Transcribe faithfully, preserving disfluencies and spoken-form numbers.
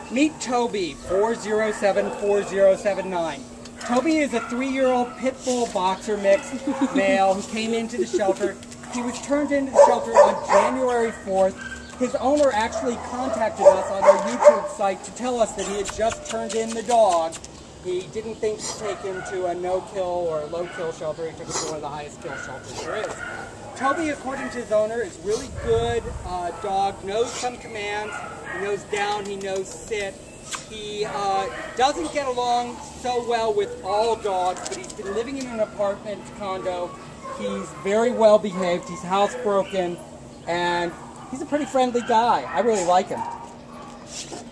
Meet Toby four zero seven four zero seven nine. Toby is a three-year-old pit bull boxer mix male who came into the shelter. He was turned into the shelter on January fourth. His owner actually contacted us on our YouTube site to tell us that he had just turned in the dog. He didn't think to take him to a no-kill or low-kill shelter. He took him to one of the highest kill shelters there is. Toby, according to his owner, is really good uh, dog, knows some commands. He knows down, he knows sit. He uh, doesn't get along so well with all dogs, but he's been living in an apartment condo. He's very well behaved, he's housebroken, and he's a pretty friendly guy. I really like him.